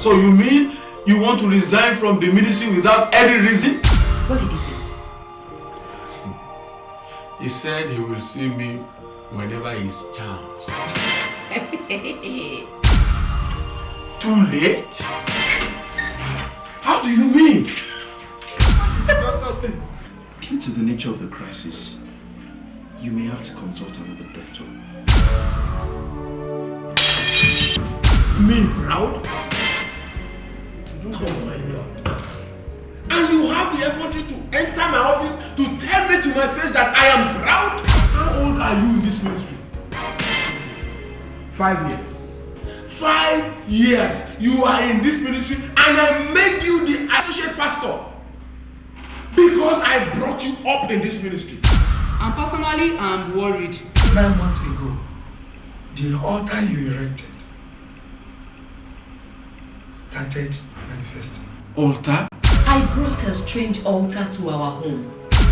So you mean you want to resign from the ministry without any reason? What did he say? He said he will see me whenever he's chance. Too late? How do you mean? The doctor says. Due to the nature of the crisis, you may have to consult another doctor. Me proud? Oh my God. And you have the effort to enter my office to tell me to my face that I am proud? How old are you in this ministry? 5 years. 5 years you are in this ministry and I made you the associate pastor because I brought you up in this ministry. And personally, I'm worried. 9 months ago, the altar you erected started manifesting. Altar? I brought a strange altar to our home.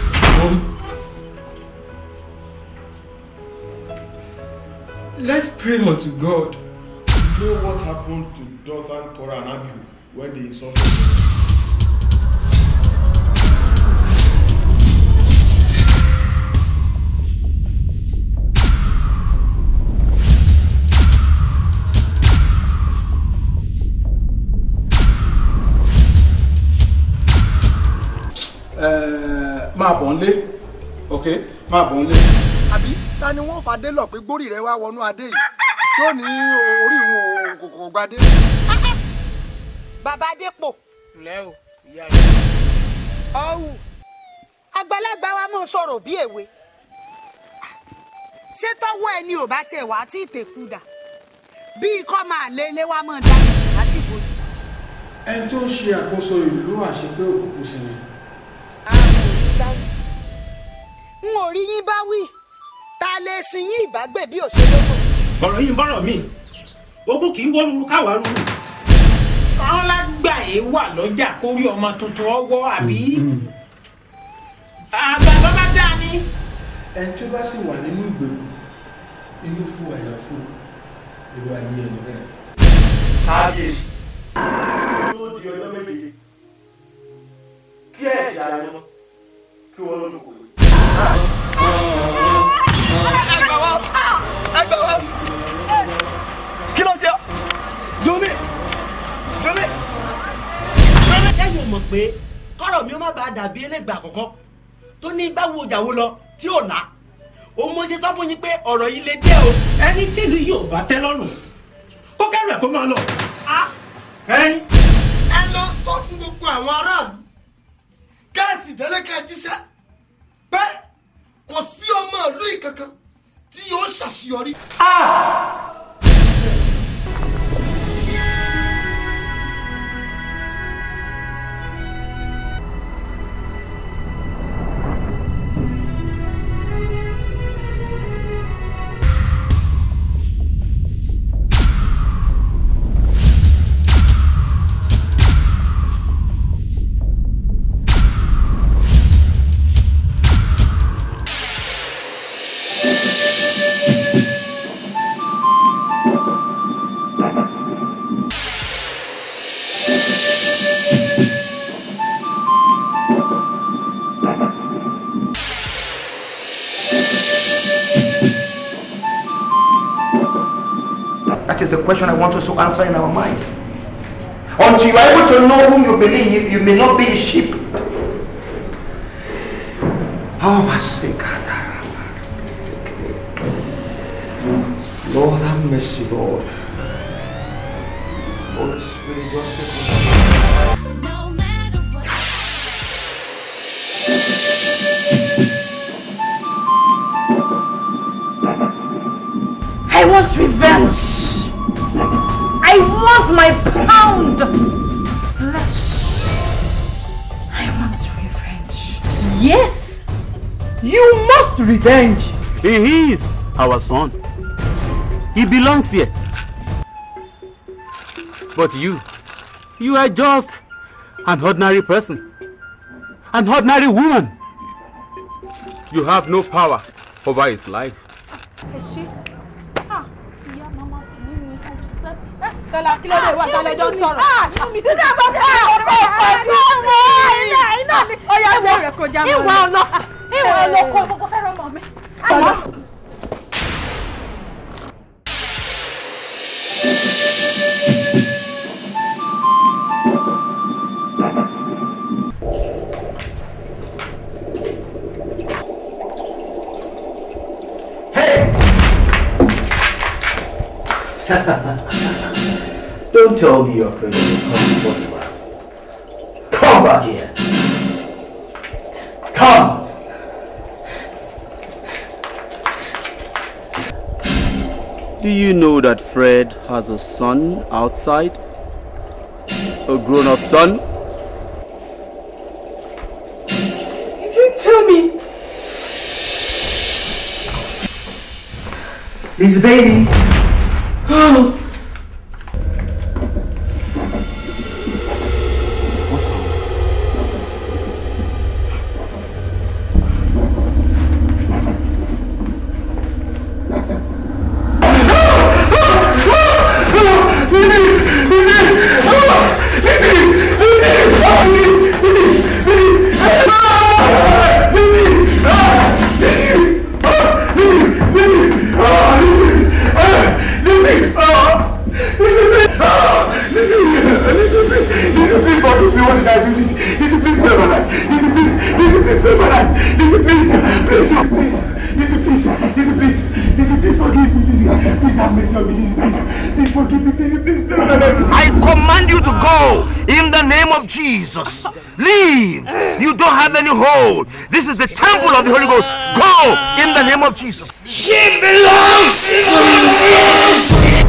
Let's pray unto God. You know what happened to Dothan, Korah and Abihu when they insulted me? Máa bọ̀ nlé, okay? Máa bọ̀ nlé. Àbí ta ni wọ́n fàdé lọ pé gbórí rẹ̀ wá wọnú adé yìí tí ó ní orí ìwọ̀n kòkò gbadé. Bàbá Adépò. Ǹlẹ́ o, ìyá rẹ̀. Ọ̀hún, àgbàlagbà wa mọ̀ sọ̀rọ̀ bí èwe. Ṣé tọ́wọ́ ẹni ò bá tẹ̀ wá tí ìtẹ̀kùdà? Bí ikọ́ máa lé ilé wa mọ̀ dá lásìkò yìí. Ẹni tó ń ṣe àkóso ìlú àṣepé òkùnkùn sí ni. N ò rí yín bá wí. Ta lè sin yín ìbágbé bí òṣèlú. Ọ̀rọ̀ yìí ń bọ̀rọ̀ mi. Ogún kì í wọ́ lulu káwá rú. Àwọn lágbà yìí wà lọ́jà kórí ọmọ tuntun ọwọ́ àbí. Àgbà bá dá ní. Ẹni tí ó bá sì wà nínú ìgbèkùn, inú fún àyà fún ìlú ayé ẹni rẹ̀. Kábíyèsí. Ó di ọjọ́ méje. Kí ẹ̀ ṣe ara wọn, kí wọ́n lọ́dún kò. Kí ló jẹ́? Yomi! Yomi! Ẹ̀yin mọ̀ pé kọ́rọ̀ mi ó má bàa dàbí elégbà àkọ́kọ́ tó ní báwo ìjàwó lọ tí ò lá. Òun mo ṣe sọ fún yín pé ọ̀rọ̀ yìí lè dé o. Ẹni tí ìlú yìí ò bá tẹ́ lọ́rùn. Ó kẹ́rù ẹ̀ kó máa lọ. Ẹ lọ sọ fún gbogbo àwọn aráàlú. Káàtì tẹ́lẹ̀kẹ́ jíṣẹ́ pé kò sí ọmọ ìlú ìkankan tí yóò ṣàṣeyọrí. That is the question I want us to answer in our mind. Until you are able to know whom you believe, you may not be a sheep. Oh, my God. Lord, have mercy, Lord. Holy Spirit, just take control. No matter what. I want revenge. I want my pound of flesh. I want revenge. Yes, you must revenge. He is our son. He belongs here. But you are just an ordinary person. An ordinary woman. You have no power over his life. Is she? Ah, yeah, Mama, see me upset. Tọ́lá kí ló dé wá tálẹ́ jọ sọ̀rọ̀. Inú mi ti dá bá fẹ́ ọkọ̀ ọ̀pọ̀jù sí iná ni. Ó yá ìwọ rẹ̀ kò já mọ́. Ìwọ ọlọ́kọ̀ mo kò fẹ́ rọmọ mi. Don't tell me you're afraid of your photograph. Come back here. Come. Do you know that Fred has a son outside? A grown-up son? You didn't tell me. This baby. Oh. I command you to go in the name of Jesus. Leave. You don't have any hold. This is the temple of the Holy Ghost. Go in the name of Jesus. She belongs to me.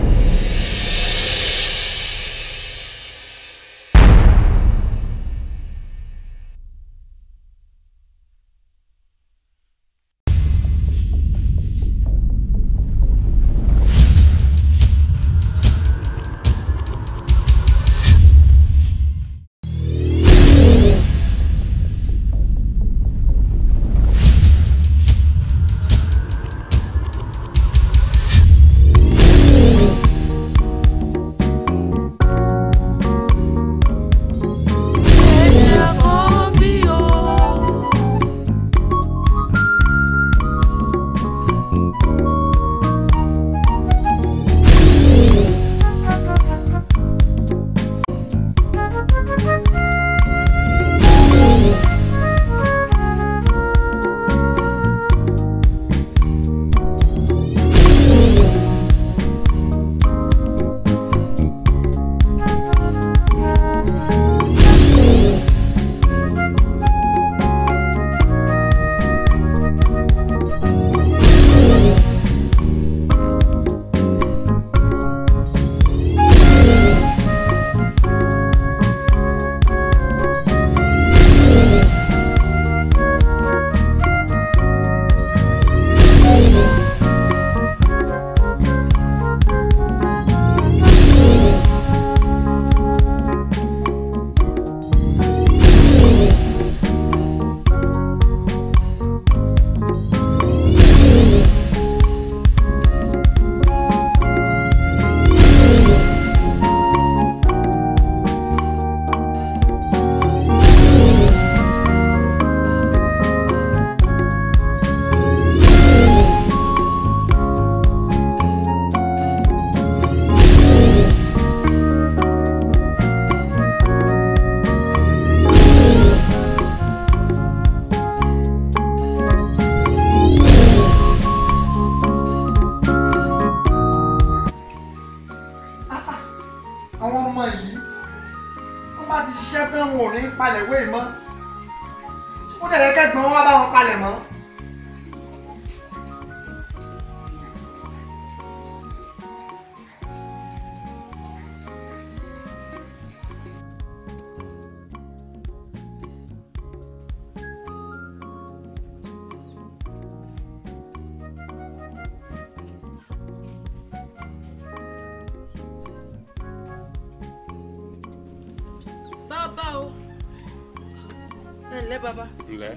bàbá. Ǹlẹ́.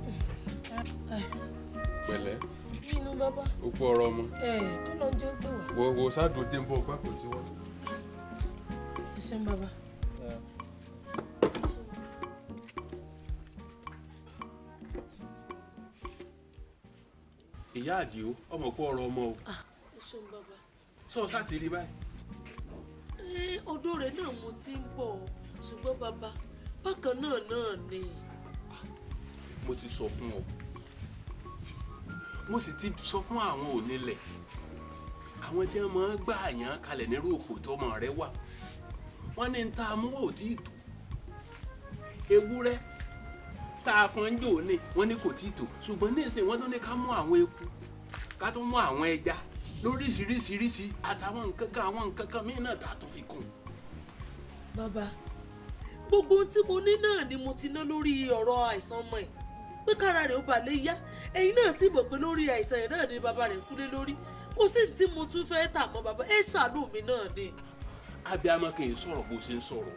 Pẹ̀lẹ́. Inú bàbá. Ó pọ̀ ọ̀rọ̀ ọmọ. Kọ́ ló ń jẹ́ pé wà. Wo ṣáàdùn dé ń bọ̀ pápọ̀ tí wọ́n. ṣeun bàbá. ìyá àdìo ọmọ kó ọ̀rọ̀ ọmọ o. ẹ ṣeun bàbá. sọ sá ti rí báyìí. ọ̀dọ̀ rẹ̀ náà mo ti ń bọ̀ ṣùgbọ́n bàbá bákan náà ni. mo ti sọ fún ọ mo sì ti sọ fún àwọn onílẹ̀ àwọn tí wọn máa ń gbà yàn kalẹ̀ nírú òpó tó ọmọ rẹ wà wọn ní ta mú ò tí ì tó ewúrẹ́ tá a fọn jò ní wọn ní kò tí ì tó ṣùgbọ́n ní ìsìn wọn tó ní ká mú àwọn eku ká tó mú àwọn ẹja lóríṣiríṣiríṣi àtàwọn nǹkan kan míì náà tá a tún fi kún. bàbá gbogbo ohun tí mo ní náà ni mo ti ná lórí ọ̀rọ̀ àìsàn ọmọ ẹ̀ pé kára rẹ̀ ó bà lè yá ẹ̀yin náà sì mọ̀ pé lórí àìsàn ẹ̀ náà ni bàbá rẹ̀ kú lé lórí kò sí tí mo tún fẹ́ tà mọ́ bàbá ẹ ṣàánú mi náà ni. abiyamọ kì í sọ̀rọ̀ bó ṣe ń sọ̀rọ̀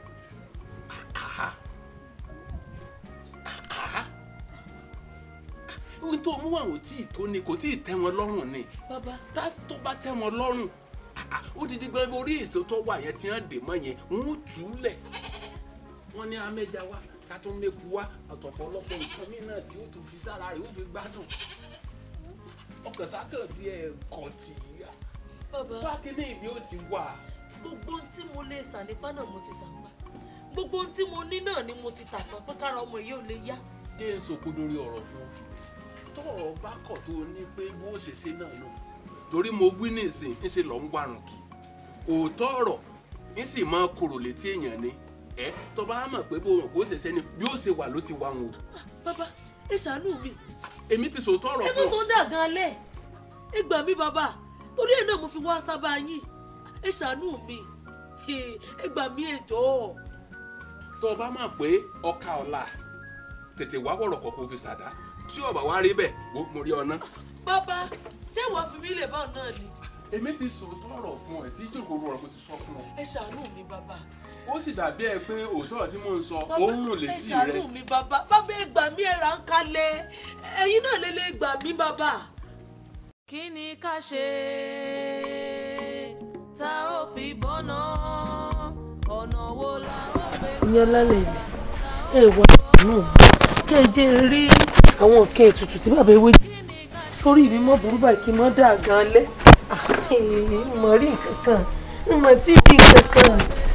ohun tó mú àwọn tí ì tó ni kò tí ì tẹ́ wọn lọ́rùn ni tó bá tẹ́ wọn lọ́rùn ó ti di gbẹ́gbẹ́ orí èso tó wà yẹn tí wọ́n dè mọ́ yẹn wọ́n tú lẹ̀ wọ́n ní amẹ́ja wá ká tó mẹ́kú wá àtọ̀pọ̀lọpọ̀ nǹkan mí náà tí ó tún fi sára rẹ̀ ó fi gbádùn ọkàn sákàn tí ẹ kọ̀ tì í wá kí ní ibi ó ti wà. gbogbo ohun tí mo lè sà nípa náà mo ti sàǹgbà gbogbo ohun tí mo ní náà ni mo ti tà tán pé kára ọmọ yìí ò lè yá. dé sọkò lórí ọ̀rọ̀ fún tọ́rọ̀ bá kọ̀ tó ní pé bó ṣe ṣe náà nù torí mo wí ní ìsìn ń ṣe lọ ń wárùn kì òótọ́ ọ̀rọ̀ ń sì máa korò létí èèyàn ni tó bá mọ̀ pé bó kò ṣe ṣe ni bí ó ṣe wà ló ti wá wọn o. bàbá ẹ ṣàánú mi. èmi ti sòótọ́ ọ̀rọ̀ fún ọ. ẹ tó sọ dà gan alẹ́ ẹ gbà mí bàbá torí ẹ̀ náà mo fi wá sábà yín ẹ ṣàánú mi ẹ gbà mí ẹ jọ̀ọ́. tó o bá mọ̀ pé ọkà ọ̀la tètè wá wọ̀rọ̀ kọ̀ọ̀kan fi ṣàdá tí ọba wa rí bẹ́ẹ̀ mo rí ọ ná. bàbá ṣé wàá fi mí lè bá ọ náà ni. èmi ti sòótọ́ ọ̀rọ̀ fún ẹ tí ìjòkó ọ̀rọ̀ mo ti sọ fún ọ. ẹ ṣàánú mi bàbá. ó sì dàbí ẹ pé òótọ́ tí mò ń sọ ó ń rùn létí rẹ. ẹ ṣàánú mi bàbá bàbá ẹ gbà mí ẹ rà ń kalẹ̀ ẹ̀yin náà lè gbà mí bàbá. kí ni ká ṣe tá ò fi bọ́nà ọ̀nà wo la ó gbé. ìyẹn lálẹ́ ilẹ̀ ẹ wọ inú mi kí ẹ jẹ́ rí àwọn nǹkan ètùtù tí bàbá ewé jẹ́ torí mi mọ́ burú báyìí kí n mọ́ dà gan lẹ́ mọ̀ rí nǹkan kan mọ̀ tí rí nǹkan kan.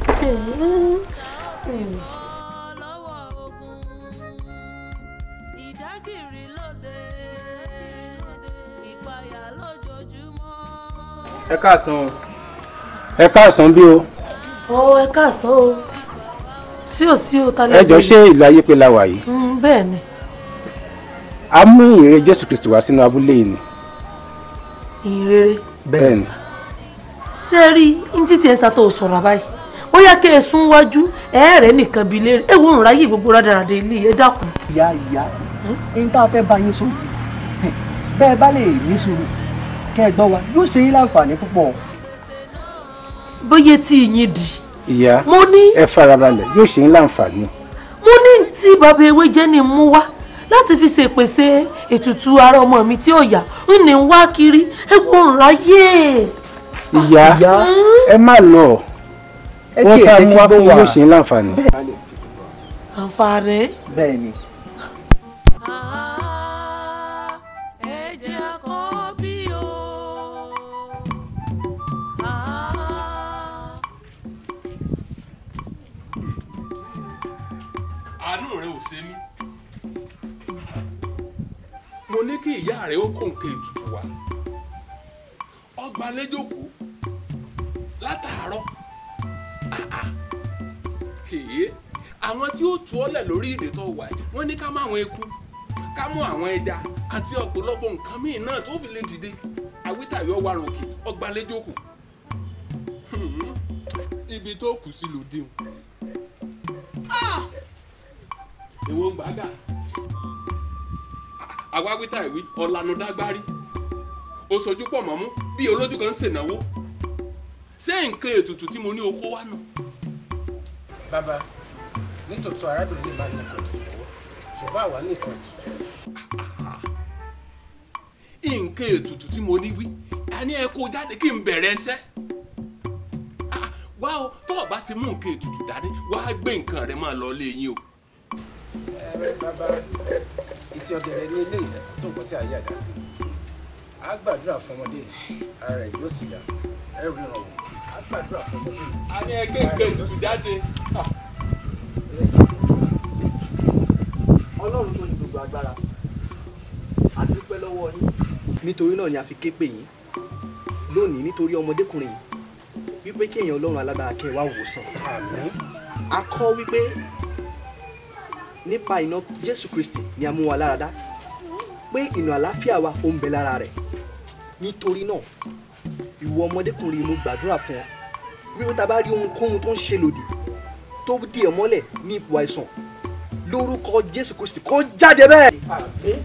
ẹ káàsán ẹ káàsán bí o. ẹ káàsán o sí o ta lẹ́gbẹ̀ẹ́. ẹ jọ ṣé ìlú ayépé la wà yìí. bẹ́ẹ̀ ni. a mú ìrere Jésù Kristi wá sínú abúlé yìí ni. ìrere. bẹ́ẹ̀ ni. ṣé rí ní títí ẹ̀ sátọ̀ sọ̀rọ̀ báyìí ó yá kí ẹ sún wájú ẹ̀ẹ́rẹ́ nìkan bíi léèrè ẹ wo òǹrà yìí gbogbo rádaràdà ilé ẹ dákun. ìyá ń tá a fẹ́ bá yín sọ bẹ́ẹ̀ bá lè ní sùúrù kẹ́ ẹ gbọ́ wa yóò ṣe yín láǹfààní púpọ̀. bóyá tí yín di. ìyá mo ní. ẹ farabalẹ̀ yóò ṣe yín láǹfààní. mo ní tí bàbá ewé jẹ́ ni mú wá láti fi ṣèpèsè ètùtù ara ọmọ mi tí ó yá ń ní wá kiri ẹ wo òǹrà yé. ìyá ẹ má lọ wọ́n tá a mú wá fún yóò ṣe yín láǹfààní. àǹfààní. bẹ́ẹ̀ ni. àánú rẹ ò ṣe mí mo ní kí ìyá rẹ ó kó nǹkan ètùtù wá ọgbà lẹ́jọ́kù látàárọ̀ àwọn tí ó tú ọ́lẹ̀ lórí ìdè tó wà wọ́n ní ká mú àwọn eku ká mú àwọn ẹja àti ọ̀pọ̀lọpọ̀ nǹkan míì náà tó fi lè dìde àwítàyọ̀ wà ròkè ọgbà lẹ́jọ́kù ibi tó kù sí lòdì ìwọ gbàgà àwáwítà ìwí ọ̀lànàdágbárí oṣojú pọ̀ mọ́mú bí olójú kan ń ṣènáwó ṣé nǹkan ètùtù tí mo ní okó wá nù. bàbá nítòótọ́ arábìnrin lè má ní nǹkan ètùtù lọ́wọ́ ṣùgbọ́n àwa ní nǹkan ètùtù. nǹkan ètùtù tí mo ní wí a ní ẹ kó jáde kí n bẹ̀rẹ̀ ẹsẹ̀ wá o tó o bá ti mú nǹkan ètùtù dání wá gbé nǹkan rẹ máa lọ lé yín o. Bàbá ìtì ọ̀gẹ̀dẹ̀ ní ilé tó nǹkan tí a yà dá sí a gbàdúrà fún ọmọdé ara rẹ̀ yóò sì yá ẹ ríran wò a gbàdúrà fún ọmọdé. a ní ẹgbẹ́ nǹkan ètùtù jáde. Ọlọ́run tó ní gbogbo agbára a dúpẹ́ lọ́wọ́ yín nítorí náà ni a fi ké pè yín lónìí nítorí ọmọdékùnrin yìí wípé kí èèyàn Ọlọ́run alágbára kẹ́ wá wòsàn. Àmín. A kọ́ wípé nípa iná Jésù Kristi ni a mú wa lára dá pé ìnà àlàáfíà wa ó ń bẹ lára rẹ̀ nítorí náà ìwọ ọmọdékùnrin mo gbàdúrà fún ọ wípé tá a bá rí ohunkóhun tó ń ṣe lòdì tó dì ọ́ mọ́lẹ̀ ní ipò àìsàn lórúkọ Jésù Kristi kó jáde bẹ́ẹ̀. Àmín.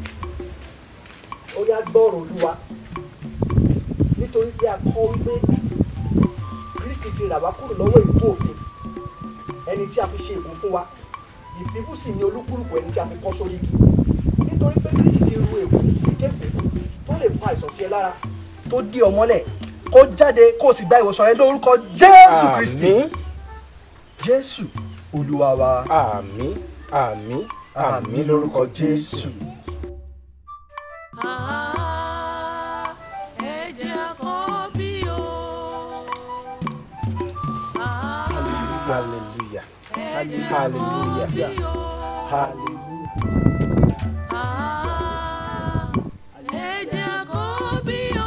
Ó yá gbọ́rọ̀ Olúwa nítorí pé a kọ́ wípé Kristi ti rà wá kúrò lọ́wọ́ ìkún òfin ẹni tí a fi ṣe ègún fún wa ìfibú sì ni olúkúlùkù ẹni tí a fi kọ́ sórí igi nítorí pé Kristi ti ru ègún ìkéèkó tó lè fa àìsàn sí ẹ lára tó dí ọ mọ́lẹ̀ kó jáde kó o sì gba ìwòsàn rẹ lórúkọ Jésù Kristi. Jésù Olúwa wa. Àmín àmín àmín lórúkọ Jésù. Ẹ̀jẹ̀ Akobi o. Hallelujah. Hallelujah. Ẹ̀jẹ̀ Akobi o.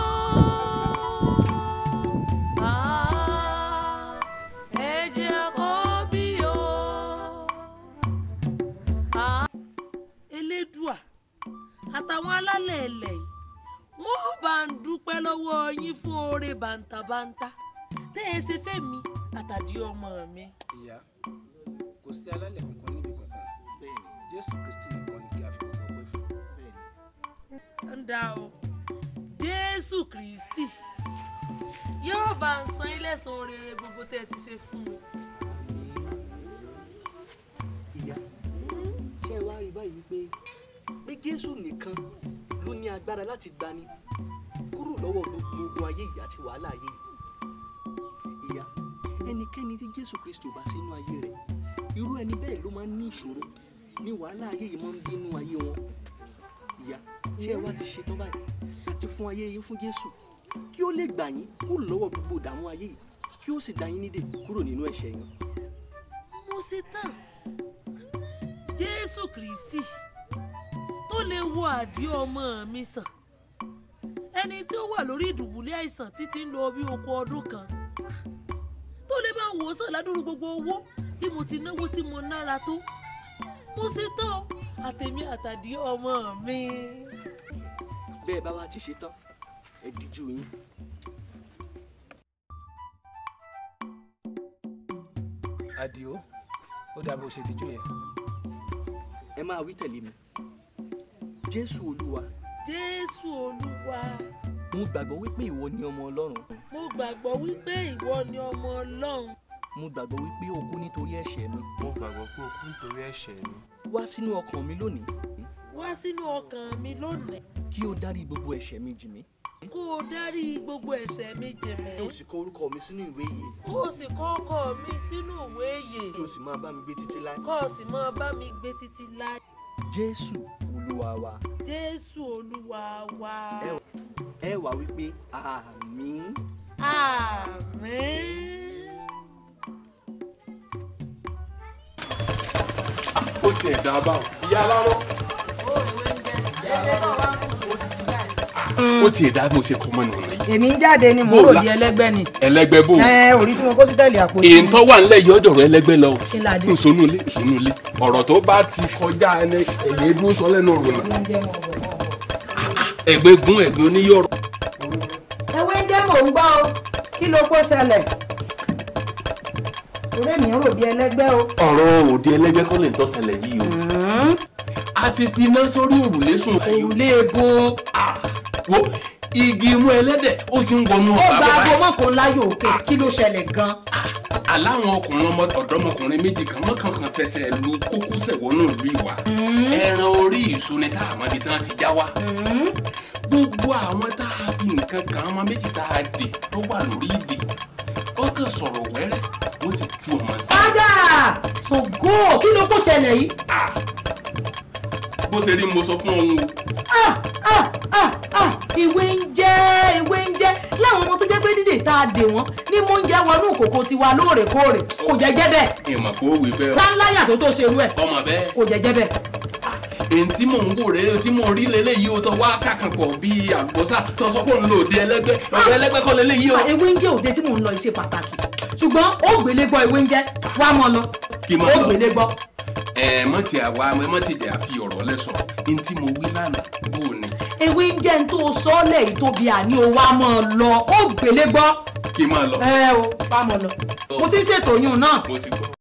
Ẹ̀jẹ̀ Akobi o. Elédùà àtàwọn alálẹ̀ ẹ̀lẹ̀ yìí wọ́n bá ń dúpẹ́ lọ́wọ́ yín fún oore bàǹtàbàǹtà tẹ́ ẹ ṣe fẹ́ mi àtàdí ọmọ mi. Ìyá kò sí alálẹ̀ kankan níbi kankan bẹ́ẹ̀ ni Jésù Kristi nìkan ni kí a fi gbogbo ọpẹ́ fún bẹ́ẹ̀ ni. Ń dá o Jésù Kristi yóò bá ń san ilé san rere gbogbo tẹ́ ẹ ti ṣe fún mi. Ìyá ṣé wàá rí báyìí pé Jésù nìkan ló ní agbára láti gbani kúrò lọ́wọ́ gbogbo ogun ayé yìí àti wàhálà ayé yìí. Ìyá ẹnikẹ́ni tí Jésù Kristi ò bá sínú ayé rẹ̀ irú ẹni bẹ́ẹ̀ ló máa ń ní ìṣòro ní wàhálà ayé yìí máa ń bínú ayé wọn. Ìyá ṣé ẹ wá ti ṣetán báyìí láti fún ayé yín fún Jésù kí ó lè gbà yín kúrò lọ́wọ́ gbogbo ìdààmú ayé yìí kí ó sì dá yín nídè kúrò nínú ẹ̀ṣẹ̀ yín. Mo ṣetán Jésù Kristi tó lè wo àdí ọmọ mi sàn ẹni tí ó wà lórí ìdùbúlẹ̀ àìsàn títí ń lọ bí oko ọdún kan tó lè bá wò sàn ládùúrú gbogbo owó bí mo ti náwó tí mo nára tó mo ṣetán àtèmi àtàdí ọmọ mi. Bẹ́ẹ̀ bá wa ti ṣetán ẹ díjú yín. Àdìó ó dà bó ṣe díjú yẹn. Ẹ máa wí tẹ̀lé mi. Jésù Olúwa. Jésù Olúwa. Mo gbàgbọ́ wípé ìwọ ni ọmọ Ọlọ́run. Mo gbàgbọ́ wípé ìwọ ni ọmọ Ọlọ́run. Mo gbàgbọ́ wípé o kú nítorí ẹ̀ṣẹ̀ mi. Mo gbàgbọ́ pé o kú nítorí ẹ̀ṣẹ̀ mi. Wá sínú ọkàn mi lónìí. Wá sínú ọkàn mi lónìí. Kí o dárí gbogbo ẹ̀ṣẹ̀ mi jì mí. Kó o dárí gbogbo ẹ̀ṣẹ̀ mi jì mí. Kí o sì kọ orúkọ mi sínú ìwé ìyè. Kó o sì kọ ọkọ mi sínú ìwé ìyè. Kí o sì máa bá mi gbé títí láé. Kó o sì máa bá mi gbé títí láé. Jésù Olúwa wa. Jésù Olúwa wa. Ẹ wá wípé àmín. Àmín. Ó ti ẹ̀dá báwọn ìyá aláró. Ó ti ẹ̀dá mo ṣe kọ́ mọ́nà ọ̀nà yìí. Èmi ń jáde ni mò ń ròyìn ẹlẹ́gbẹ́ ni. Ẹlẹ́gbẹ́ bò. Orí tí mo kó sí tẹ̀lé àpò. Èyí tó wà nílẹ̀ yìí ọ̀dọ̀ rẹ ẹlẹ́gbẹ́ lọ. Kí la dé? Ìsúnúlé. Ọ̀rọ̀ tó bá ti kọjá ẹni ẹ̀yẹ dúró sọ lẹ́nu ọ̀rọ̀ yìí. Ẹ̀gbẹ́ gún ẹ̀gbẹ́ oníyọ̀rọ̀. Ewé ń jẹ́ mò ń gbọ́ o. Kí ló kó ṣẹlẹ̀? Orí mi ń rò bí ẹlẹ́gbẹ́ o. Ọ̀rọ̀ òde ẹlẹ́gbẹ́ kọ́ lè tọ́ ṣẹlẹ̀ yìí o. A ti fi iná sórí òrùlé sùn. Òrùlé ebo. Wo igi imú ẹlẹ́dẹ̀ ó ti ń wọnú ọ̀pá bàbá. Ó gba aago mọ́kàn láyò òkè. Kí ló ṣẹlẹ̀ gan? Aláwọn ọkùnrin ọ̀dọ́mọkùnrin méjì kan mọ́kànkan fẹsẹ̀ lu kókósẹ̀ wọnú ìlú ìwà. Ẹran orí ìsúni tá àwọn ibi tán ti já wá. Gbogbo àwọn tá a fi nǹkan kan ọmọ méjì tá a dè tó wà lórí ìdè. wọ́n kàn sọ̀rọ̀ wẹ́rẹ́ wọ́n sì tú ọmọ sí. padà Ṣàngó kí ló kó ṣẹlẹ̀ yìí. bó ṣe rí mo sọ fún ọ̀hún o. ìwé ń jẹ́ láwọn ọmọ tó jẹ́ pé dídè tá a dè wọ́n ní mò ń jẹ́ wọnú ìkòkò tiwa lóòrèkóòrè kò jẹ́jẹ́ bẹ́ẹ̀. ìmọ̀ kó wí bẹ́ẹ̀. láńláyà tó ṣerú ẹ̀. ọmọ bẹ́ẹ̀. kò jẹ́jẹ́ bẹ́ẹ̀. èyí tí mò ń wò rèé tí mò ń rí lélẹ́yìí o tó wá kàkàn pọ̀ bíi àlùbọ́sà tó sọ pé òun lò dé ẹlẹ́gbẹ́ ọ̀dọ̀ ẹlẹ́gbẹ́ kọ́ lélẹ́yìí o. ewé ń jẹ́ òde tí mò ń lọ ṣe pàtàkì ṣùgbọ́n ó gbélé gbọ́ ewé ń jẹ́ wá mọ́ lọ. kí mọ́ lọ ó gbélé gbọ́. mọ́ ti àwa mọ́ ti jẹ́ àfi ọ̀rọ̀ lẹ́sọ̀ ní tí mo wí lánàá bó o ní. ewé ń jẹ́ ń tó sọ́ọ̀lẹ̀ ìtóbi àní o wá mọ́ lọ ó gbélé gbọ́. kí máa lọ. o wá mọ́ lọ. mo ti ń ṣètò yún náà. mo ti gbọ́.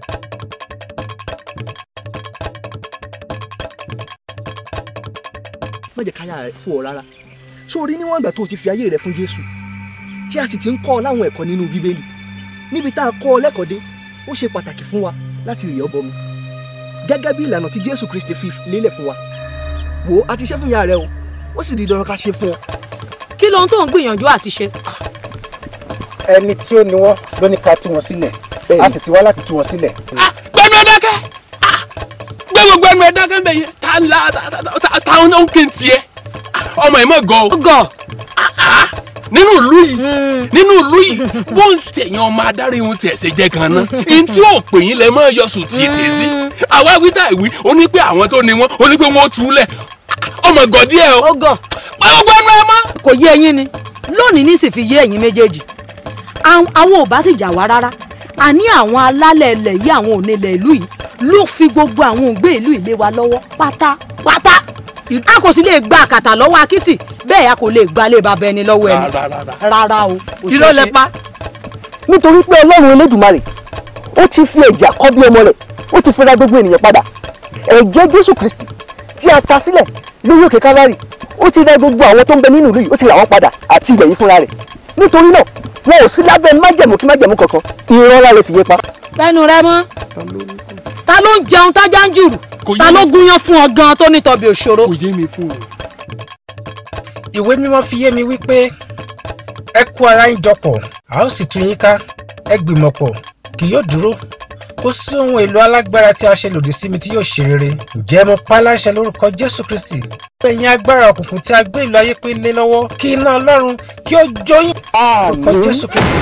má jẹ́ káyà rẹ̀ fún ọ rárá sórí níwọ̀n ìgbà tó o ti fi ayé rẹ̀ fún Jésù tí a sì ti ń kọ́ ọ láwọn ẹ̀kọ́ nínú Bíbélì níbi tá a kọ́ ọ lẹ́kọ̀ọ́ dé ó ṣe pàtàkì fún wa láti rí ọ bọmi gẹ́gẹ́ bí ìlànà tí Jésù Kristi fi lélẹ̀ fún wa wò á ti ṣe fún ìyá rẹ o ó sì di dandan ká ṣe fún ọ. kí lóhun tó ń gbìyànjú àti ṣe. ẹni tí ó ní wọn ló ní ká tú wọn sílẹ̀ a sì ti wá láti tú wọn sílẹ̀. gbẹnu ẹ dákẹ́ gbẹ gbogbo ẹnu ẹ dákẹ́ ń bẹ yẹn ta ń kí n tiẹ̀ ọmọ ẹ̀ mọ̀ gan o. gan. nínú ìlú yìí bó ń tẹ̀yìn ọmọ adarí ohun tí ẹ̀ ṣe jẹ́ gan náà ní tí ò pè yín lẹ mọ́ yọ̀sùn tìtì sí àwa wí tá ìwí ó ní pé àwọn tó ní wọn ó ní pé wọn ó túlẹ̀ ọmọ gàn díẹ̀ o. ó gàn. gbogbo ẹnu ẹ mọ́. kò yé ẹ̀yin ni lónìí ní sì fi yé ẹ̀yin méjèèjì àwọn ò bá sì jà wá rárá àní àwọn alálẹ̀ ilẹ̀ yìí àwọn onílẹ̀ ìlú yìí ló fi gbogbo àwọn òǹgbé ìlú ilé wa lọ́wọ́ pátápátá a kò sì lè gba àkàtà lọ́wọ́ akitì bẹ́ẹ̀ a kò lè gbalẹ̀ bàbá ẹni lọ́wọ́ ẹni rárá o. irọ́ lẹ pa. nítorí pé Ọlọ́run Elédùmarè ó ti fi ẹ̀jẹ̀ Àkọ́bí ọmọ rẹ̀ ó ti fi ra gbogbo ènìyàn padà ẹ̀jẹ̀ Jésù Kristi tí a ta sílẹ̀ lórí òkè Kálárì ó ti ra gbogbo àwọn tó ń bẹ nínú ìlú yìí ó ti rà wọ́n padà àti ilẹ̀ yìí fúnra rẹ̀ nítorí náà wọn ò sí lábẹ́ májẹ̀mú kí májẹ̀mú kankan irọ́ ńlá lè fi yé pa. lẹ́nu rẹ mọ́ ta ló ń jẹun tájá ń jùrù ta ló gúnyán fún ọ gan tó ní tọbi òṣòro. kò yé mi fún o. ìwé mímọ́ fi yé mi wípé ẹ kó ara yín jọpọ̀ a ó sì tú yín ká ẹ gbìmọ̀ pọ̀ kì yóò dúró kò sí ohun èlò alágbára tí a ṣe lòdì sí mi tí yóò ṣe rere ǹjẹ́ mo pa láṣẹ lórúkọ Jésù Kristi ẹ̀yin agbára òkùnkùn tí a gbé ìlú ayé pé lé lọ́wọ́ kí iná Ọlọ́run kí ó jó yín lórúkọ Jésù Kristi.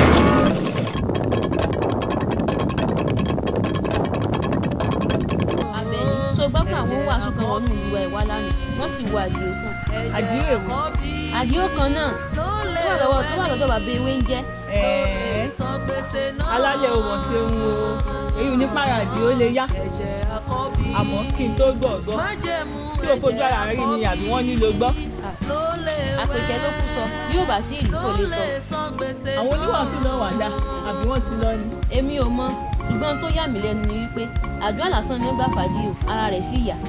wọnú ìlú ẹ̀ wá lánàá wọ́n sì wo àdìo sàn. àdìo èwo. àdìo kan náà tó wà lọ́dọ̀ bàbá ewé ń jẹ́. alálẹ̀ òwò ṣeun o èyí ní pàràdì ó lè yá àmọ́ kí n tó gbọ́ tí o fojú ara rẹ rí ni àbí wọ́n nílò gbọ́. àpèjẹ ló kù sọ bí ó bá sí ìlú kò lè sọ. àwọn oníwàásù náà wà dá àbí wọ́n ti lọ ni. èmi ò mọ ṣùgbọ́n tó yà mí lẹ́nu ni wípé àdúrà lásán ni ó gbà fàdíò ara rẹ̀ sì yà.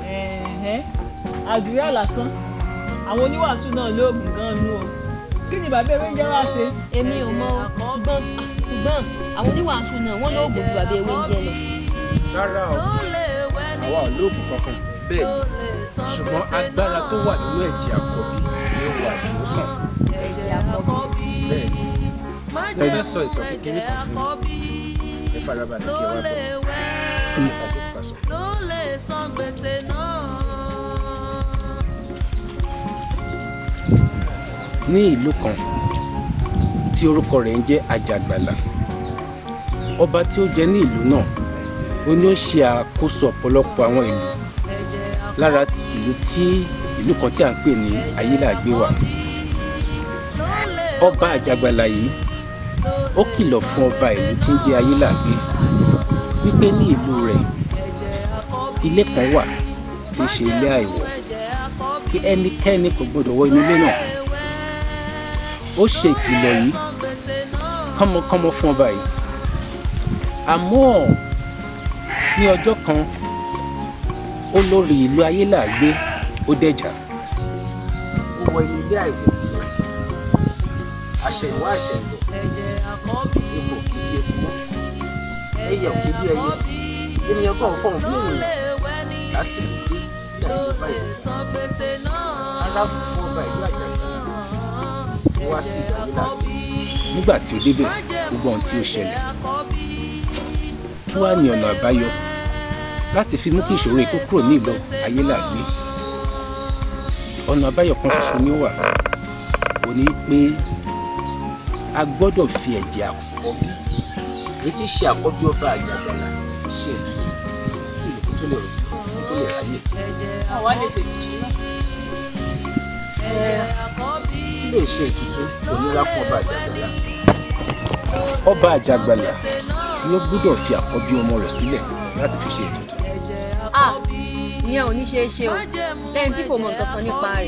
àdúrà lásán àwọn oníwàásù náà lóògùn gan-an nù o kí ni bàbá ewé ń jẹ́ wá ṣe. èmi ò mọ ṣùgbọ́n àwọn oníwàásù náà wọ́n lóògùn ju bàbá ewé ń jẹ́ lọ. rárá o àwa ò lóògùn kankan bẹ́ẹ̀ ṣùgbọ́n agbára tó wà nínú ẹ̀jẹ̀ àkọ́bí ni ó wà àdìo sàn. ẹ̀jẹ̀ àkọ́bí. bẹ́ẹ̀ ni mo fẹ́ sọ ìtàn kékeré kan fún ẹ farabalẹ̀ kí ẹ wá bọ̀ ní ìpàdé ká sọ. ní ìlú kan tí orúkọ rẹ̀ ń jẹ́ Àjàgbàlà ọba tí ó jẹ ní ìlú náà ó ní ó ṣe àkóso ọ̀pọ̀lọpọ̀ àwọn ìlú lára ìlú kan tí à ń pè ní Ayélàgbé wà. ọba Àjàgbàlà yìí ó kìlọ̀ fún ọba ìlú tí ń jẹ́ Ayélàgbé wípé ní ìlú rẹ̀ ilé kan wà tí í ṣe ilé àìwọ̀ pé ẹnikẹ́ni kò gbọdọ̀ wọ inú ilé náà. ó ṣe ìkìlọ̀ yìí kánmọ́kánmọ́ fún ọba yìí àmọ́ ní ọjọ́ kan olórí ìlú Ayélàgbé ó dẹ̀jà ó wọ inú ilé àìwọ̀ àṣẹ̀wá àṣẹ̀yọ̀ epo kì í epo ẹyẹ ò kì í ẹyẹ ènìyàn kan fọhùn bí ènìyàn lásìkò dé bí àìlú báyìí ara fún ọba ìlú Àjàgbàlà wá sí Ayélàgbé nígbà tí ó débẹ̀ gbogbo ohun tí ó ṣẹlẹ̀. Kí wàá ní ọ̀nà àbáyọ láti fi mú kí ìṣòro ikú kúrò ní ìlọ ayé làgbé? Ọ̀nà àbáyọ kan ṣoṣo ni ó wà. Ó ní pé a gbọ́dọ̀ fi ẹ̀jẹ̀ àkọ́bí, èyí tí ṣe àkọ́bí ọba àjàgbàlá, ṣe ètùtù kí ìlú tó lè rojú tó lè ráyè. Àwa lè ṣe ètùtù náà. Lè ṣe ètùtù onírà fún ọba àjàgbàlá. Ọba àjàgbàlá ni ó gbọ́dọ̀ fi àkọ́bí ọmọ rẹ̀ sílẹ̀ láti fi ṣe ètùtù. Ìyẹn ò ní ṣeé ṣe o lẹ́yìn tí kò mọ nǹkan kan nípa rẹ̀.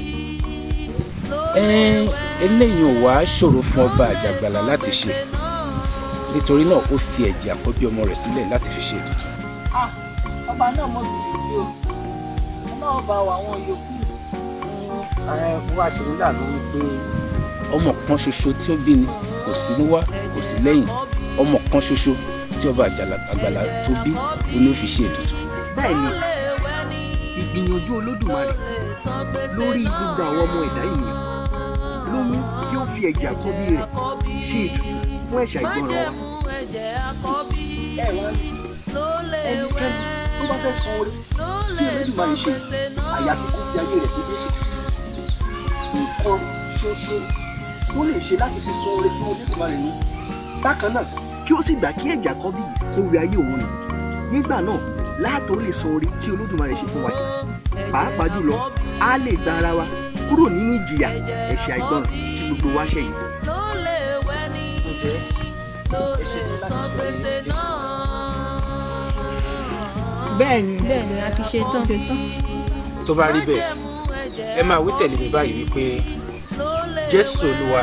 Eléyìí ò wá ṣòro fún ọba àjàgbàlá láti ṣe, nítorí náà ó fi ẹ̀jẹ̀ àkọ́bí ọmọ rẹ̀ sílẹ̀ láti fi ṣe ètùtù. Ọba náà mọ̀ gbìyànjú o, ọlọ́run bá wà àwọn yòókù. Wọ́n àṣírílà ló ń pé ọmọ kan ṣoṣo tí ó bí ni kò sí níwá kò sí lẹ́yìn, ọmọ kan ṣoṣo tí ọba àjàgbàlá tó bí ó ní ó fi ṣe ètùtù. Bẹ́ẹ̀ ni ìgbìyànjú Olódùmarè lórí gbogbo àwọn ọmọ ẹ̀dá ènìyàn ló mú kí ó fi ẹ̀jẹ̀ àkọ́bí rẹ̀ ṣe ètùtù fún ẹ̀ṣẹ̀ ìgbọràn wa. Ẹnikẹ́ni tó bá fẹ́ san oore tí Olódùmarè ṣe àyàfi kó fi ayé rẹ̀ fún Jésù Kristi. Nǹkan ṣoṣo tó lè ṣe láti fi san oore fún Olódùmarè ni. Bákan náà kí ó sì gbà kí ẹ̀jẹ̀ àkọ́bí yìí kó wẹ ayé òun nù. Nígbà náà láàtò lè san oore tí Olódùmarè ṣe fún wa yìí. Pàápàá jùlọ a lè gba ara wa kúrò nínú ìjìyà ẹ̀ṣẹ̀ àìgbọràn tí gbogbo wa ṣẹ̀ yìí. Ǹjẹ́ ẹ ṣetán láti fẹ́ Jésù Kristi? Bẹ́ẹ̀ni a ti ṣetán. Tó bá rí bẹ́ẹ̀ ẹ máa wí tẹ̀lé mi báyìí wípé Jésù Olúwa.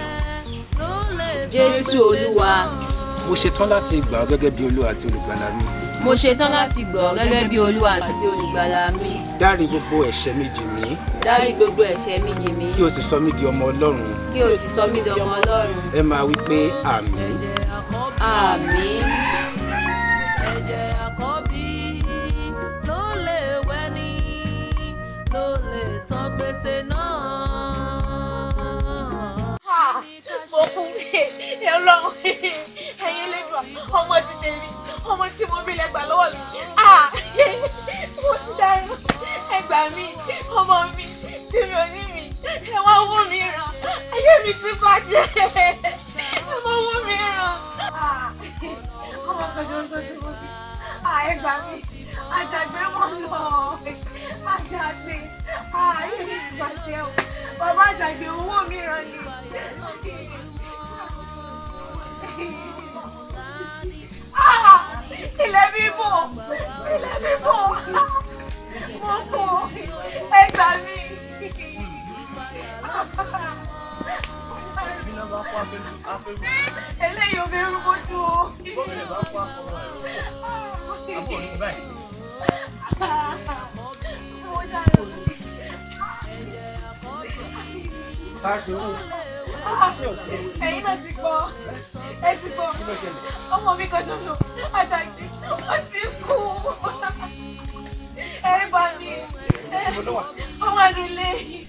Jésù Olúwa. Mo ṣetán láti gbà ọ́ gẹ́gẹ́ bí Olúwa àti olùgbàlà mi. Mo ṣetán láti gbà ọ́ gẹ́gẹ́ bí Olúwa àti olùgbàlà mi. Dárí gbogbo ẹ̀ṣẹ̀ mi jì mí. Dárí gbogbo ẹ̀ṣẹ̀ mi jì mí. Kí o sì sọ mí di ọmọ Ọlọ́run. Kí o sì sọ mí di ọmọ Ọlọ́run. Ẹ máa wí pé àmín. Àmín. Ẹ̀jẹ̀ àkọ́bí ló lè wẹ́ni, ló lè san gbèsè náà. Mo kú Ọlọ́run ẹ̀yin lẹ́dùn ọmọ ti tèmi, ọmọ tí mo bí lẹ́gbà lọ́wọ́ mi. Mo ti dáná ẹgbà mi, ọmọ mi tí mi ò ní mi, ẹ wá wó mi ràn, ayé mi ti bàjẹ́, ẹ wá wó mi ràn. Ọmọ kan ṣoṣo tí mo bí, ẹgbà mi, àjàgbé mọ́ lọ, àjàgbé, ayé mi ti bàjẹ́ o, bàbá àjàgbé owó mi ràn ni. Ilẹ̀ bíbò, ilẹ̀ bíbò, mo kú, ẹ gbà mí. Eléyìí ò bẹ̀rù bójú o. Mo dára. Ẹ̀yin náà ti gbọ́, ẹ ti gbọ́, ọmọ mi kan ṣoṣo, Àjàgbé, ó ti kú. Ẹ bá mi, ọmọ àdúlé,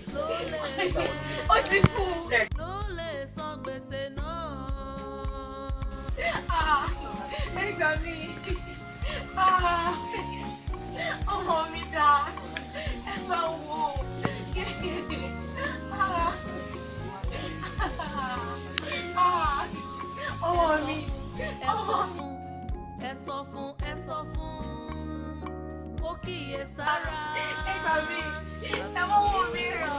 ó ti kú. Ló lè san gbèsè náà. Ẹ gbà mí, ọmọ mi dà, ẹ bá wò. Ọmọ mi. Ẹ sọ fún kó kíyè sára. Ẹ gbà mí, ẹ mọ́ wò mí ràn.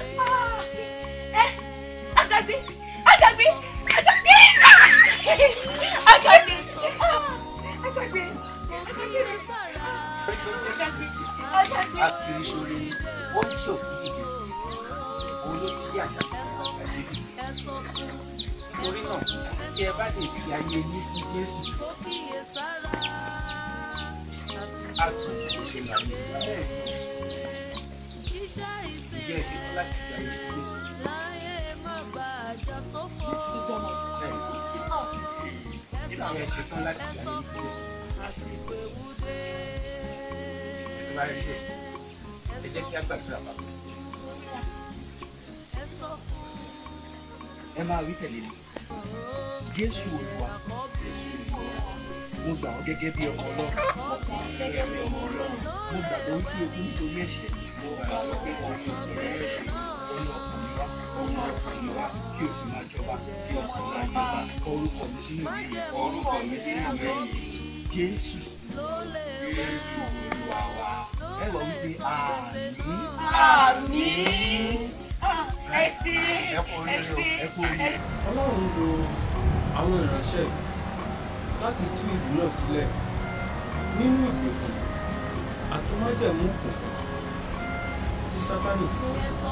Àjàgbé, Àjàgbé, Àjàgbé, Àjàgbé, Àjàgbé, Àjàgbé. Akiri sori ó ń ṣòfin ìdè olókìkí àjàgbé àgbègbè. Torí náà tí ẹ bá lè fi ayé yín fún Jésù á tún ṣe láyé bẹ́ẹ̀ ni ìjẹ́ ìṣètò láti fi ayé fún Jésù. Ìjẹ́ ìṣètò láti fi ayé fún Jésù. Ẹ jẹ́ kí a gbàdúrà bàbá. ẹ máa wí tẹ̀lé mi. Jésù Olúwa mo gbà ọ́ gẹ́gẹ́ bí ọmọ Ọlọ́run. Mo gbàgbọ́ wípé o kú nítorí ẹ̀ṣẹ̀ mi. Mo gbàgbọ́ pé o fi ìtọ́jú ẹ̀ṣẹ̀ ọmọ ọkùnrin wá kí o sì máa jọba orúkọ mi sínú ìwé yìí Jésù Olúwa wa. Ẹ wọ wípé àmín. Ẹ sí. Ọlọ́run lo àwọn ìránṣẹ́ láti tú ìlú náà sílẹ̀ nínú ìgbèkùn àti májẹ̀mú òkùnkùn tí Sátánì fún wọn sí.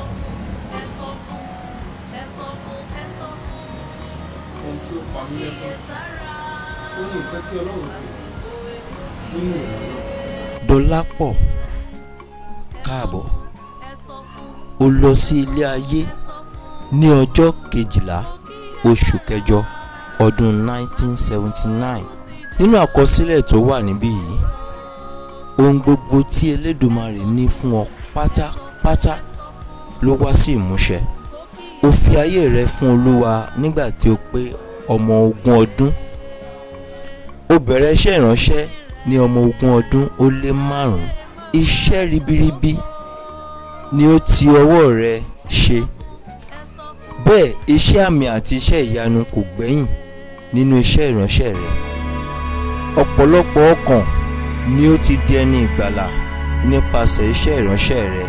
Ohun tí ó pa mí lẹ́kọ̀ọ́ ó ní nǹkan tí Ọlọ́run fi nínú ìran náà. Dọlápọ̀, káàbọ̀. Ó lọ sí ilé ayé ní ọjọ́ 12 oṣù kẹjọ ọdún 1979. Nínú àkọsílẹ̀ tó wà níbí yìí, ohun gbogbo tí Elédùmarè ní fún ọ pátápátá ló wá sí ìmúṣẹ. Ó fi ayé rẹ fún Olúwa nígbà tí ó pé ọmọ 20 ọdún. Ó bẹ̀rẹ̀ iṣẹ́ ìránṣẹ́ ní ọmọ 20 ọdún ó lé 5. Iṣẹ́ ribiribi ni ó ti ọwọ́ rẹ ṣe. Bẹ́ẹ̀ iṣẹ́ àmì àti iṣẹ́ ìyanu kò gbẹ́yìn nínú iṣẹ́ ìránṣẹ́ rẹ. Ọ̀pọ̀lọpọ̀ ọkàn ni ó ti di ẹni ìgbàlà nípasẹ̀ iṣẹ́ ìránṣẹ́ rẹ.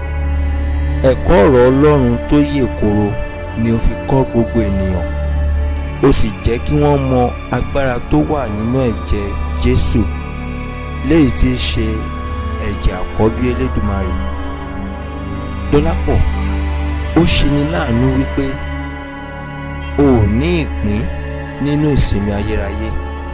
Ẹ̀kọ́ ọ̀rọ̀ Ọlọ́run tó yè koro ni ó fi kọ́ gbogbo ènìyàn. Ó sì jẹ́ kí wọ́n mọ agbára tó wà nínú ẹ̀jẹ̀ Jésù, léyìí tí í ṣe ẹ̀jẹ̀ àkọ́bí Elédùmarè. Dọlápọ̀, ó ṣeni láàánú wípé o ò ní ìpín nínú ìsinmi ayérayé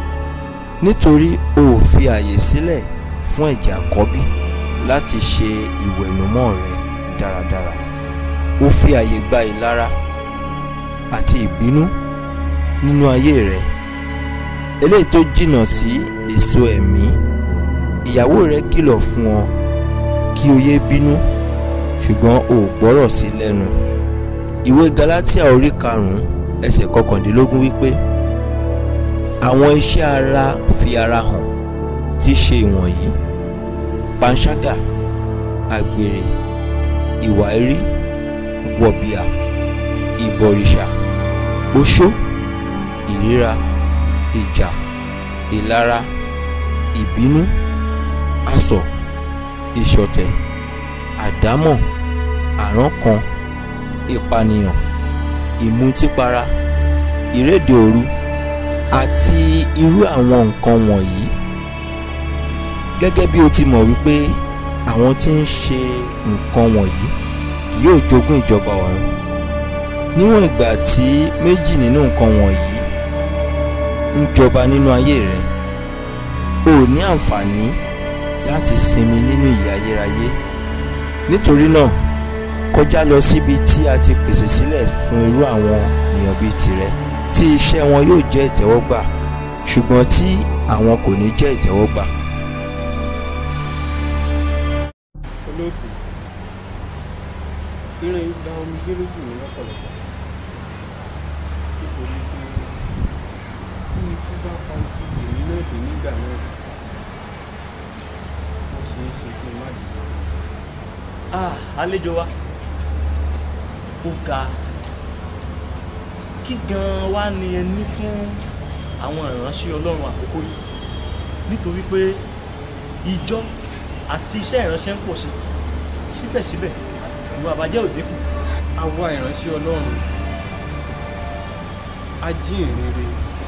nítorí o ò fi àyè sílẹ̀ fún ẹ̀jẹ̀ àkọ́bí láti ṣe ìwẹ̀nùmọ́ rẹ dáradára. Ó fi àyè gba ìlara àti ìbínú nínú ayé rẹ, eléyìí tó jìnnà sí èso ẹ̀mí. Ìyàwó rẹ kìlọ̀ fún ọ kí o yé bínú, ṣùgbọ́n o ò gbọ́rọ̀ sí lẹ́nu. Ìwé Gálátíà orí 5 ẹsẹ̀ 19 wípé àwọn iṣẹ́ ara fi ara hàn tí ṣe ìwọ̀nyí: panṣágà, àgbèrè, ìwà ẹ̀rí, wọ̀bìà, ìbọ̀rìṣà, oṣó, ìríra, ìjà, ìlara, ìbínú, asọ̀, ìṣọ̀tẹ̀, àdámọ̀, àrankàn, ìpànìyàn, ìmutípara, ìréde òru àti irú àwọn nǹkan wọ̀nyí. Gẹ́gẹ́ bí o ti mọ̀ wípé àwọn tí ń ṣe nǹkan wọ̀nyí kì yóò jogún ìjọba ọ̀run. Níwọ̀n ìgbà tí méjì nínú nǹkan wọ̀nyí ń jọba nínú ayé rẹ, o ò ní àǹfààní láti sinmi nínú ìyà ayérayé. Nítorí náà, kọjá lọ síbi tí a ti pèsè sílẹ̀ fún irú àwọn ènìyàn bíi tirẹ̀, tí iṣẹ́ wọn yóò jẹ́ ìtẹ́wọ́gbà ṣùgbọ́n tí àwọn kò ní jẹ́ ìtẹ́wọ́gbà. Olóòtú, ìrìn ìgbà omi kéré jù ní lọ́pọ̀lọpọ̀ nítorí pé tí ikú bá pa ojú èmi náà dé nígbà náà, ó ṣeé ṣe kí n má dìbò sí. Àlejò wa ó ga. Kí gan wá ni ẹ ní fún àwọn ìránṣẹ́ Ọlọ́run àkókò yìí? Nítorí pé ìjọ àti iṣẹ́ ìránṣẹ́ ń pọ̀ sí, síbẹ̀síbẹ̀ ìwà àbàjẹ́ ò dínkù. Àwa ìránṣẹ́ Ọlọ́run, ajínrere,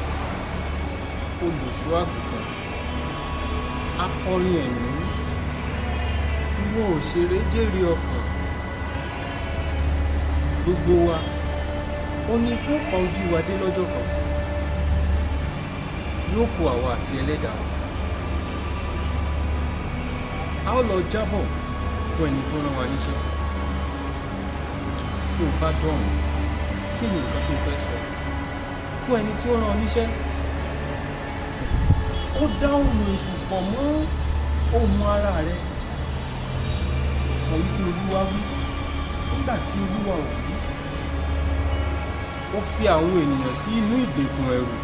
olùṣọ́ àgùntàn, akọrin ẹ̀mí, ìwọ òṣèré jèrè ọkàn, gbogbo wa ó ní kó pa ojú wa dé lọ́jọ́ kan, yóò kó àwa àti ẹlẹ́dàá. A ó lọ jábọ̀ fún ẹni tó rán wa níṣẹ́. Tó bá dọ̀rùn, kí ni nǹkan tó fẹ́ sọ fún ẹni tí ó rán ọ níṣẹ́? Ó dá ohùn èṣù pọ̀ mọ́ ohùn ara rẹ̀, sọ wípé Olúwa wí nígbà tí Olúwa ò wí. ó fi àwọn ènìyàn sí inú ìgbèkùn ẹ̀rù,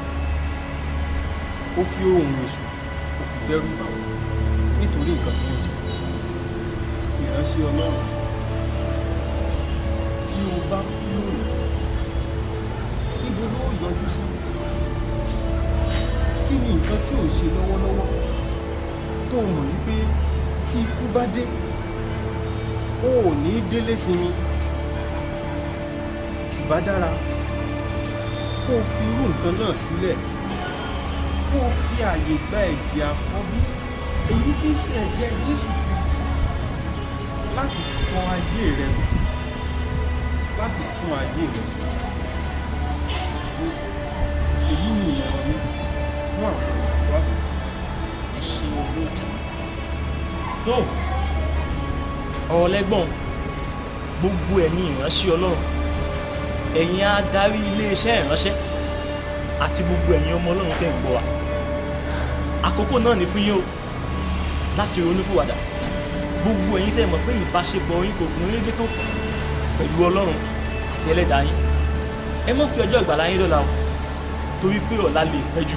ó fi ohùn èṣù ó fi dẹ́rù bà wọ́n nítorí nǹkan tó jẹ. Ìránṣẹ́ Ọlọ́run, tí o bá kú lónìí, níbo ló yọjú sí? Kí ni nǹkan tí ò ń ṣe lọ́wọ́lọ́wọ́ tó mọ̀ wípé tí ikú bá dé o ò ní délé sinmi? Kì bá dára kó o fi irú nǹkan náà sílẹ̀, kó o fi àyè gba ẹ̀jẹ̀ àkọ́bí, èyí tí í ṣe ẹ̀jẹ̀ Jésù Kristi, láti fọ ayé rẹ nù, láti tún ayé rẹ ṣe. Èyí ni ìmọ̀ràn mi fún àwọn olùṣọ́ àgùntàn. Ẹ ṣe olóòtú. Tó ọ̀rọ̀ lẹ́gbọ̀n, gbogbo ẹ̀yin ìránṣẹ́ Ọlọ́run, ẹ̀yin adarí iléeṣẹ́ ìránṣẹ́ àti gbogbo ẹ̀yin ọmọ Ọlọ́run tẹ́ ń gbọ́ wa, àkókò náà ní fún yín o láti ronúpìwàdà. Gbogbo ẹ̀yin tẹ́ mọ̀ pé ìbáṣepọ̀ yín kò gún régé tó pẹ̀lú Ọlọ́run àti ẹlẹ́dàá yín, ẹ má fi ọjọ́ ìgbàlà yín dọ́là o, torí pé ọ̀la lè pẹ́ jù.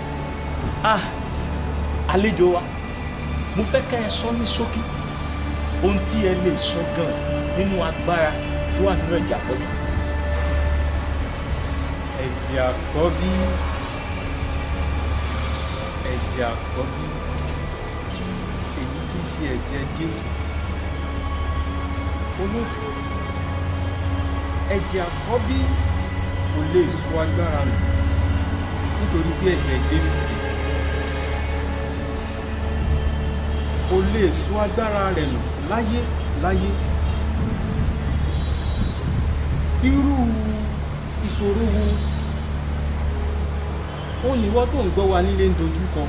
Àlejò wa, mo fẹ́ kẹ́ ẹ sọ ní ṣókí ohun tí ẹ lè sọ gan nínú agbára tó wà nínú ẹ̀jẹ̀ àkọ́bí. Ẹ̀jẹ̀ àkọ́bí, ẹ̀jẹ̀ àkọ́bí, èyí tí í ṣe ẹ̀jẹ̀ Jésù Kristi. Olóòtú, ẹ̀jẹ̀ àkọ́bí kò lè sọ agbára nù nítorí bí ẹ̀jẹ̀ Jésù Kristi kò lè sọ agbára rẹ̀ nù láyé láyé. Irú ìṣòro wo ó níwọ́ tó ń gbọ́ wa nílé ń dojú kọ?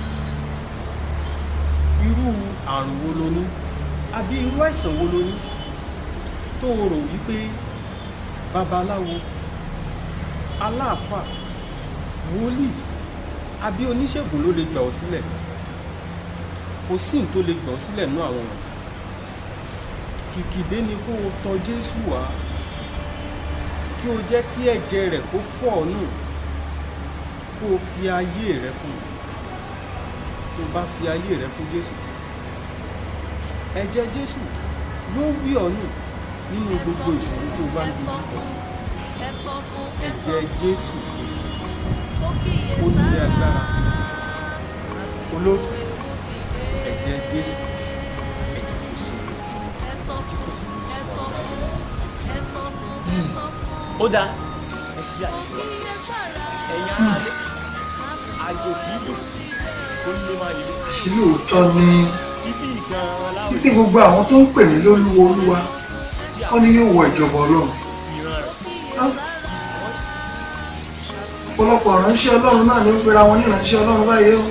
Irú àrùn wo lo ní? Àbí irú àìsàn wo lo ní tó rò wípé babaláwo, aláàfáà, wòlíì àbí oníṣègùn ló lè gbà ọ́ sílẹ̀? Kò sí n tó lè gbà ọ́ sílẹ̀ nú àwọn wọ̀nyí. Kìkìdé ni kó o tọ̀ Jésù wá, kí o jẹ́ kí ẹ̀jẹ̀ rẹ̀ kó fọ̀ ọ́ nù, kó o fi ayé rẹ fún un. Tó bá fi ayé rẹ fún Jésù Kristi, ẹ̀jẹ̀ Jésù yóò wí ọ́ nù nínú gbogbo ìṣòro tó bá ń dojú kọ. Ẹ̀jẹ̀ Jésù Kristi ó ní agbára. Olóòtú, ẹ̀jẹ̀ Jésù, ẹ̀jẹ̀ kò ṣe é tí kò sì lè sọ agbára. Ó dáa, ẹ ṣí àṣìwọ́ ẹ̀yin aráalé, àjò bíbò ó lé máa yẹ. Àṣírí òótọ́ ni wípé gbogbo àwọn tó ń pè mí lólúwa Olúwa wọ́n ní yóò wọ ìjọba Ọlọ́run. Ọ̀pọ̀lọpọ̀ ìránṣẹ́ Ọlọ́run náà ló ń pera wọn ní ìránṣẹ́ Ọlọ́run báyìí o.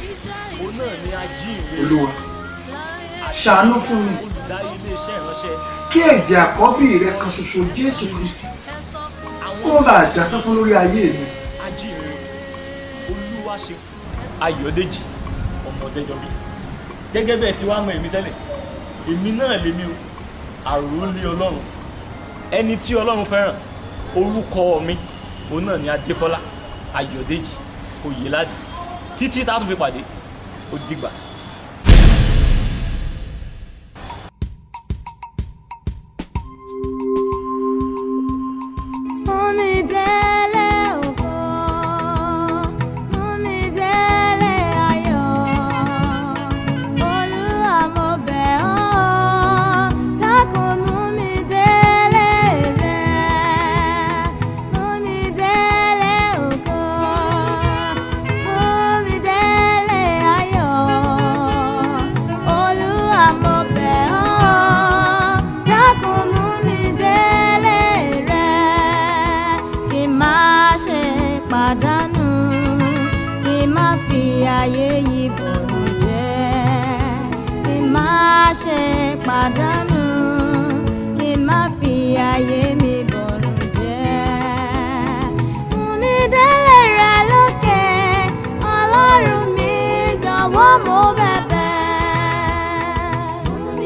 Olúwa, ṣàánú fún mi kí ẹ̀jẹ̀ àkọ́bí rẹ kan ṣoṣo Jésù Kristi kó má bàa dá sásán lórí ayé mi. Ayọ̀dèjì Ọmọdéjọbí, gẹ́gẹ́ bẹ́ẹ̀ tí wàá mọ èmi tẹ́lẹ̀, èmi náà lèmi o, àròlé Ọlọ́run, ẹni tí Ọlọ́run fẹ́ràn. Orúkọ mi òun náà ni Adékọ́lá Ayọ̀dèjì Oyèládé. Títí tá a tún fi pàdé, ó dìgbà.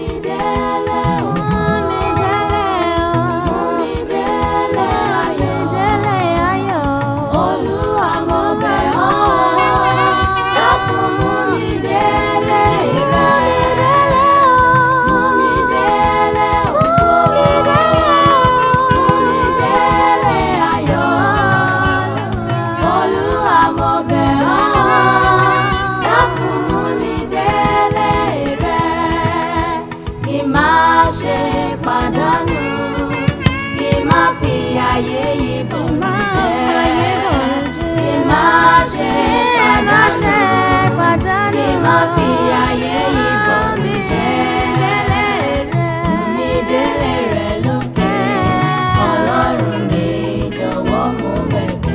Ayọ̀. ayé yìí bọ̀ mí jẹ́ kí n má ṣe pàdánù kí n má fi ayé yìí bọ̀ mí jẹ́ mi délé rẹ lókè Ọlọ́run mi jọ̀wọ́ mo bẹ̀bẹ̀.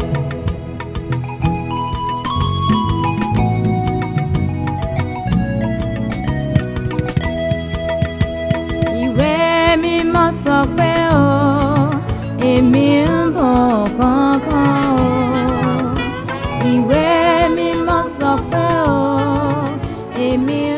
Ìwé mímọ́ sọ pé o èmi ń bọ̀ kánkán o. Ìwé mímọ́ sọ pé o èmi